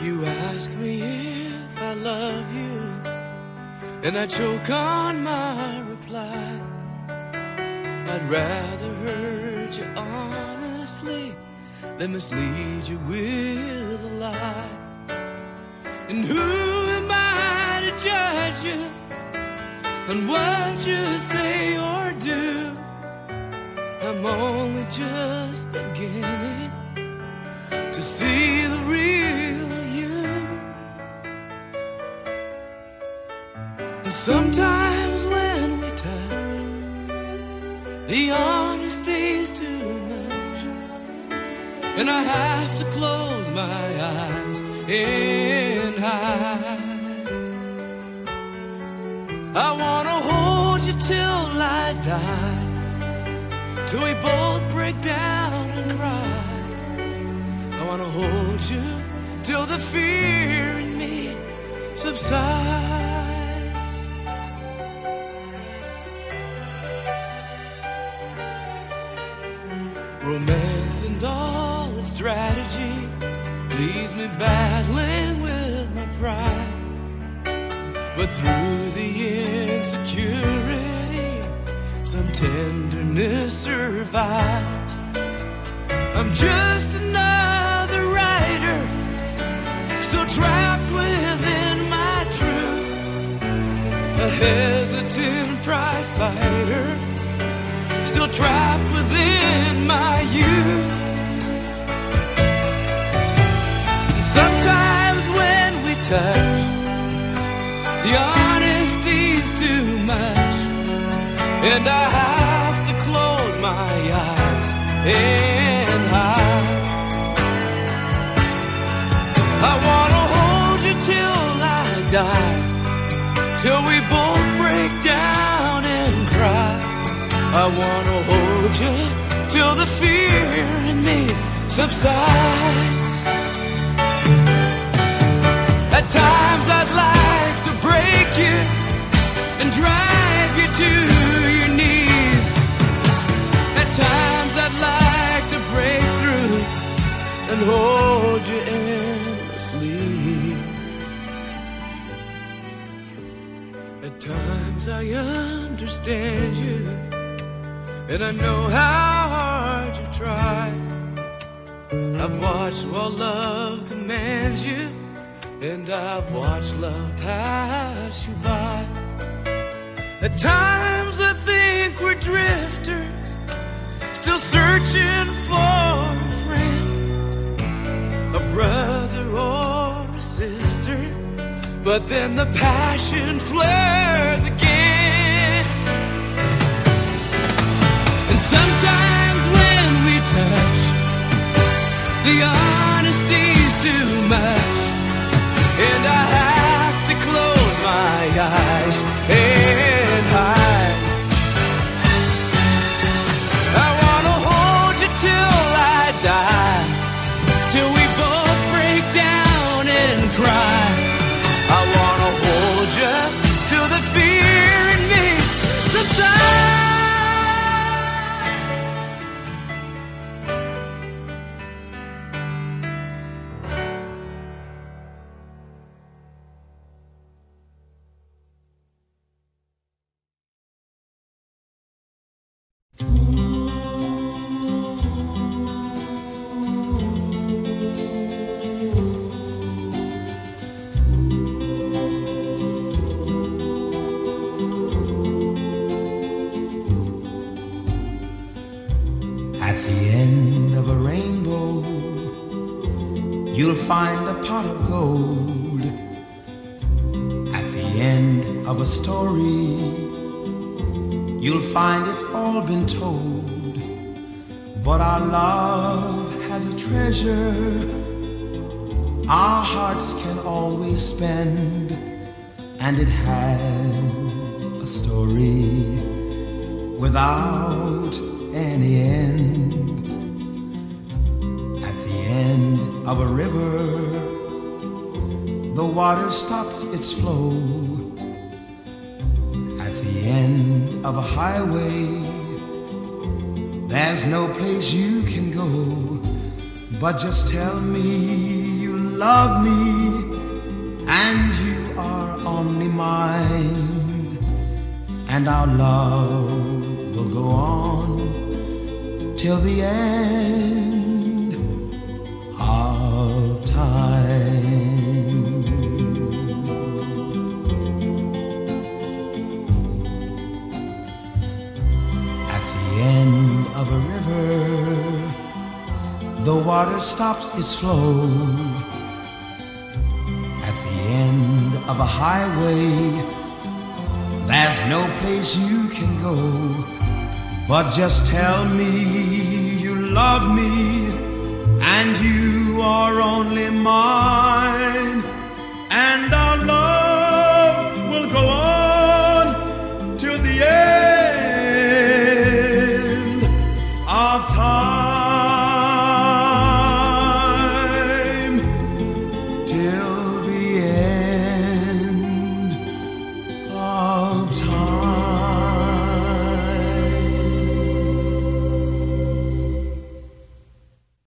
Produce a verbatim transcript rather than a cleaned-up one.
you ask me if I love you, and I choke on my reply, I'd rather hurt you honestly than mislead you with a lie. And who am I to judge you on what you say or do? I'm only just beginning to see the real you. And sometimes when we touch, the honesty's too much, and I have to close my eyes and hide. I wanna hold you till I die, till we both break down and cry. I wanna hold you till the fear in me subsides. Romance and all its strategy leaves me battling with my pride, but through the insecurity some tenderness survives. I'm just another writer, still trapped within my truth, a hesitant prize fighter, still trapped within my youth. And sometimes when we touch, the honesty's too much, and I have to close my eyes and hide. I wanna hold you till I die, till we both break down and cry. I wanna hold you till the fear in me subsides. At times I'd like to break you and drive you to your knees. At times I'd like to break through and hold you endlessly. At times I understand you, and I know how hard you try. I've watched while love commands you, and I've watched love pass you by. At times I think we're drifters, still searching for a friend, a brother or a sister, but then the passion flares again. And sometimes when we touch, the honesty's too much, and I have to close my eyes and hide. I wanna hold you till I die, till we both break down and cry. I wanna hold you till the fear in me subsides. You'll find a pot of gold at the end of a story. You'll find it's all been told, but our love has a treasure our hearts can always spend, and it has a story without any end. End of a river, the water stops its flow. At the end of a highway, there's no place you can go, but just tell me you love me, and you are only mine, and our love will go on till the end of time. At the end of a river, the water stops its flow. At the end of a highway, there's no place you can go. But just tell me you love me, and you are only mine, and our love